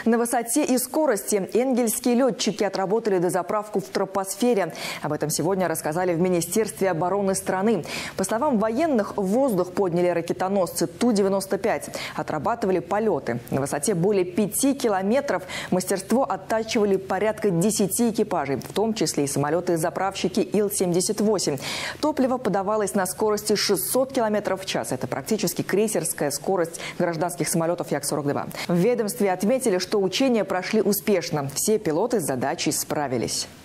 На высоте и скорости энгельские летчики отработали дозаправку в тропосфере. Об этом сегодня рассказали в Министерстве обороны страны. По словам военных, в воздух подняли ракетоносцы Ту-95. Отрабатывали полеты. На высоте более 5 километров мастерство оттачивали порядка 10 экипажей, в том числе и самолеты-заправщики Ил-78. Топливо подавалось на скорости 600 км в час. Это практически крейсерская скорость гражданских самолетов Як-42. В ведомстве отметили, что учения прошли успешно. Все пилоты с задачей справились.